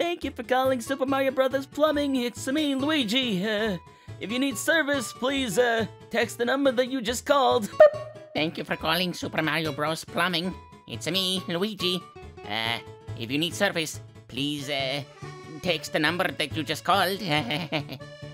Thank you for calling Super Mario Brothers Plumbing. It's me, Luigi. If you need service, please text the number that you just called. Thank you for calling Super Mario Bros. Plumbing. It's me, Luigi. If you need service, please text the number that you just called.